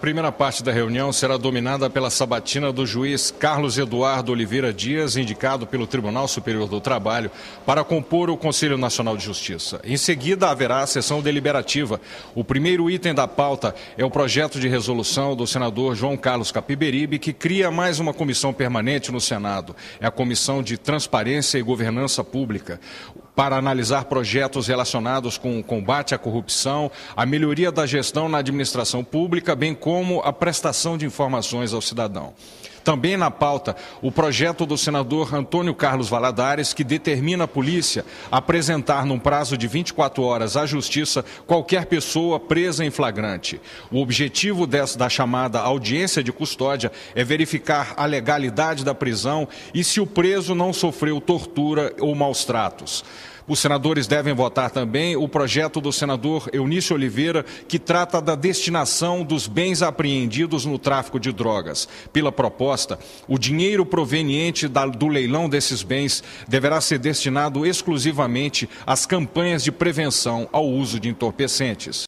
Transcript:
primeira parte da reunião será dominada pela sabatina do juiz Carlos Eduardo Oliveira Dias, indicado pelo Tribunal Superior do Trabalho, para compor o Conselho Nacional de Justiça. Em seguida, haverá a sessão deliberativa. O primeiro item da pauta é o projeto de resolução do senador João Carlos Capiberibe, que cria mais uma comissão permanente no Senado. É a Comissão de Transparência e Governança Pública, para analisar projetos relacionados com o combate à corrupção, a melhoria da gestão na administração pública, bem como a prestação de informações ao cidadão. Também na pauta, o projeto do senador Antônio Carlos Valadares, que determina a polícia a apresentar num prazo de 24 horas à Justiça qualquer pessoa presa em flagrante. O objetivo da chamada audiência de custódia é verificar a legalidade da prisão e se o preso não sofreu tortura ou maus-tratos. Os senadores devem votar também o projeto do senador Eunício Oliveira, que trata da destinação dos bens apreendidos no tráfico de drogas. Pela proposta, o dinheiro proveniente do leilão desses bens deverá ser destinado exclusivamente às campanhas de prevenção ao uso de entorpecentes.